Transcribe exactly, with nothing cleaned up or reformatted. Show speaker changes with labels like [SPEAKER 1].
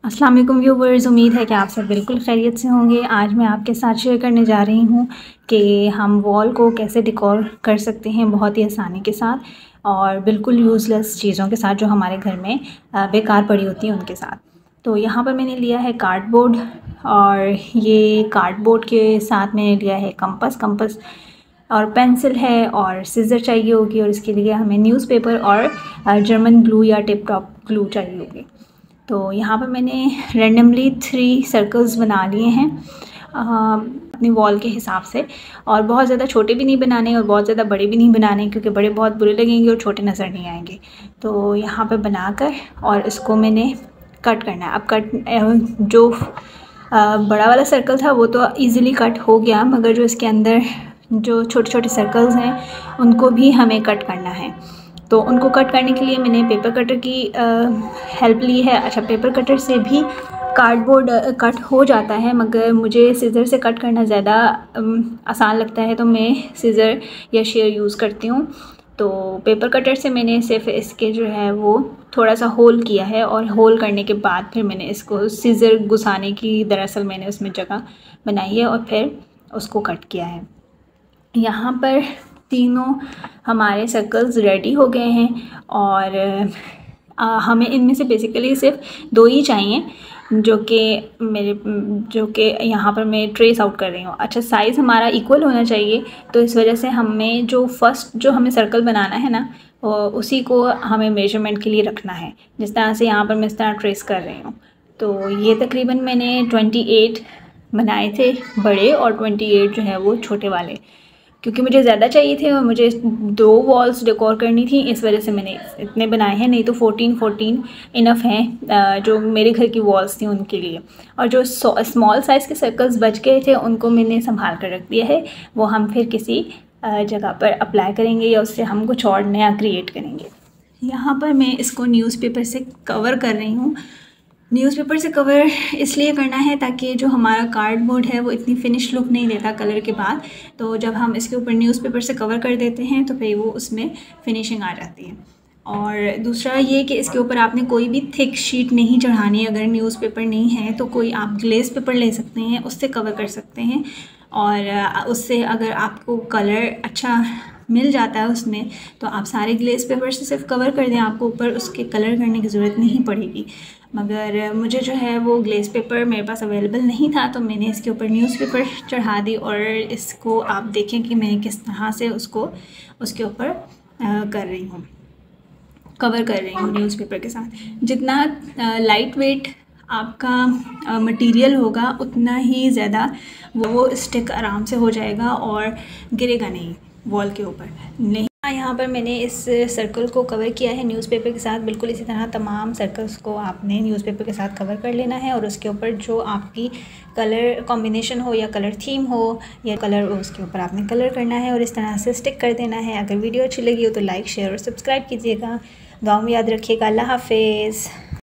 [SPEAKER 1] अस्सलाम वालेकुम व्यूवर्स, उम्मीद है कि आप सब बिल्कुल खैरियत से होंगे। आज मैं आपके साथ शेयर करने जा रही हूँ कि हम वॉल को कैसे डेकोर कर सकते हैं बहुत ही आसानी के साथ और बिल्कुल यूज़लेस चीज़ों के साथ जो हमारे घर में बेकार पड़ी होती हैं उनके साथ। तो यहाँ पर मैंने लिया है कार्डबोर्ड और ये कार्डबोर्ड के साथ मैंने लिया है कंपास कंपास और पेंसिल है और सीज़र चाहिए होगी और इसके लिए हमें न्यूज़पेपर और जर्मन ग्लू या टिप टॉप ग्लू चाहिए होगी। तो यहाँ पर मैंने रेंडमली थ्री सर्कल्स बना लिए हैं अपनी वॉल के हिसाब से, और बहुत ज़्यादा छोटे भी नहीं बनाने और बहुत ज़्यादा बड़े भी नहीं बनाने क्योंकि बड़े बहुत बुरे लगेंगे और छोटे नज़र नहीं आएंगे। तो यहाँ पर बनाकर और इसको मैंने कट करना है। अब कट जो बड़ा वाला सर्कल था वो तो इजीली कट हो गया, मगर जो इसके अंदर जो छोटे छोटे सर्कल्स हैं उनको भी हमें कट करना है। तो उनको कट करने के लिए मैंने पेपर कटर की हेल्प ली है। अच्छा, पेपर कटर से भी कार्डबोर्ड कट हो जाता है, मगर मुझे सीज़र से कट करना ज़्यादा आसान लगता है तो मैं सीज़र या शेयर यूज़ करती हूँ। तो पेपर कटर से मैंने सिर्फ इसके जो है वो थोड़ा सा होल किया है और होल करने के बाद फिर मैंने इसको सीज़र घुसाने की दरअसल मैंने उसमें जगह बनाई है और फिर उसको कट किया है। यहाँ पर तीनों हमारे सर्कल्स रेडी हो गए हैं और आ, हमें इनमें से बेसिकली सिर्फ दो ही चाहिए जो कि मेरे जो कि यहाँ पर मैं ट्रेस आउट कर रही हूँ। अच्छा, साइज़ हमारा इक्वल होना चाहिए, तो इस वजह से हमें जो फर्स्ट जो हमें सर्कल बनाना है ना उसी को हमें मेजरमेंट के लिए रखना है। जिस तरह से यहाँ पर मैं इस तरह ट्रेस कर रही हूँ। तो ये तकरीबन मैंने ट्वेंटी एट बनाए थे बड़े और ट्वेंटी एट जो है वो छोटे वाले, क्योंकि मुझे ज़्यादा चाहिए थे और मुझे दो वॉल्स डेकोर करनी थी, इस वजह से मैंने इतने बनाए हैं। नहीं तो फोर्टीन फोर्टीन इनफ हैं जो मेरे घर की वॉल्स थी उनके लिए। और जो स्मॉल साइज़ के सर्कल्स बच गए थे उनको मैंने संभाल कर रख दिया है, वो हम फिर किसी जगह पर अप्लाई करेंगे या उससे हम कुछ और नया क्रिएट करेंगे। यहाँ पर मैं इसको न्यूज़पेपर से कवर कर रही हूँ। न्यूज़पेपर से कवर इसलिए करना है ताकि जो हमारा कार्डबोर्ड है वो इतनी फिनिश लुक नहीं देता कलर के बाद, तो जब हम इसके ऊपर न्यूज़पेपर से कवर कर देते हैं तो फिर वो उसमें फिनिशिंग आ जाती है। और दूसरा ये कि इसके ऊपर आपने कोई भी थिक शीट नहीं चढ़ानी। अगर न्यूज़पेपर नहीं है तो कोई आप ग्लेस पेपर ले सकते हैं, उससे कवर कर सकते हैं और उससे अगर आपको कलर अच्छा मिल जाता है उसमें तो आप सारे ग्लेस पेपर से सिर्फ कवर कर दें, आपको ऊपर उसके कलर करने की ज़रूरत नहीं पड़ेगी। मगर मुझे जो है वो ग्लेस पेपर मेरे पास अवेलेबल नहीं था तो मैंने इसके ऊपर न्यूज़पेपर चढ़ा दी और इसको आप देखें कि मैं किस तरह से उसको उसके ऊपर कर रही हूँ, कवर कर रही हूँ न्यूज़पेपर के साथ। जितना लाइट वेट आपका मटेरियल होगा उतना ही ज़्यादा वो स्टिक आराम से हो जाएगा और गिरेगा नहीं वॉल के ऊपर नहीं। यहाँ पर मैंने इस सर्कल को कवर किया है न्यूज़पेपर के साथ। बिल्कुल इसी तरह तमाम सर्कल्स को आपने न्यूज़पेपर के साथ कवर कर लेना है और उसके ऊपर जो आपकी कलर कॉम्बिनेशन हो या कलर थीम हो या कलर उसके ऊपर आपने कलर करना है और इस तरह से स्टिक कर देना है। अगर वीडियो अच्छी लगी हो तो लाइक शेयर और सब्सक्राइब कीजिएगा। दुआ में याद रखिएगा। अल्लाह हाफिज़।